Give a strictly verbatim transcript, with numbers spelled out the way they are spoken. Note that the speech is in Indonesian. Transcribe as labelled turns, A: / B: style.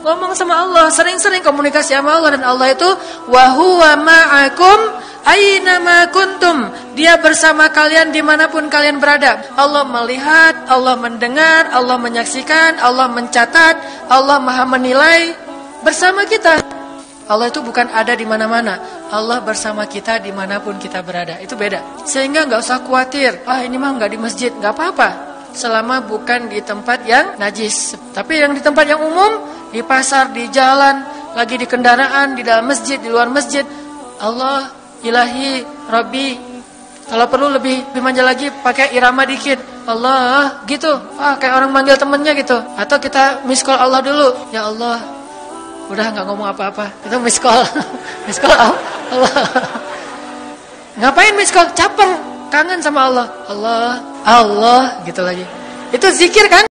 A: ngomong sama Allah, sering-sering komunikasi sama Allah. Dan Allah itu wa huwa ma'akum aina ma kuntum. Dia bersama kalian dimanapun kalian berada. Allah melihat, Allah mendengar, Allah menyaksikan, Allah mencatat, Allah maha menilai bersama kita. Allah itu bukan ada di mana-mana. Allah bersama kita dimanapun kita berada. Itu beda. Sehingga nggak usah khawatir. Ah ini mah nggak di masjid, nggak apa-apa. Selama bukan di tempat yang najis. Tapi yang di tempat yang umum, di pasar, di jalan, lagi di kendaraan, di dalam masjid, di luar masjid, Allah, Ilahi, Rabbi. Kalau perlu lebih, lebih manja lagi, pakai irama dikit. Allah, gitu. Ah kayak orang manggil temennya gitu. Atau kita miss call Allah dulu. Ya Allah. Udah nggak ngomong apa-apa. Itu miss call. Miss call Allah. Ngapain miss call? Caper. Kangen sama Allah. Allah. Allah gitu lagi. Itu zikir kan?